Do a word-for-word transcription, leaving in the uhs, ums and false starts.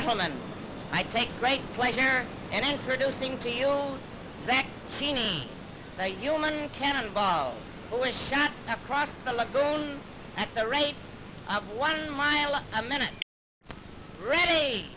gentlemen, I take great pleasure in introducing to you Zach Cheney, the human cannonball, who is shot across the lagoon at the rate of one mile a minute. Ready!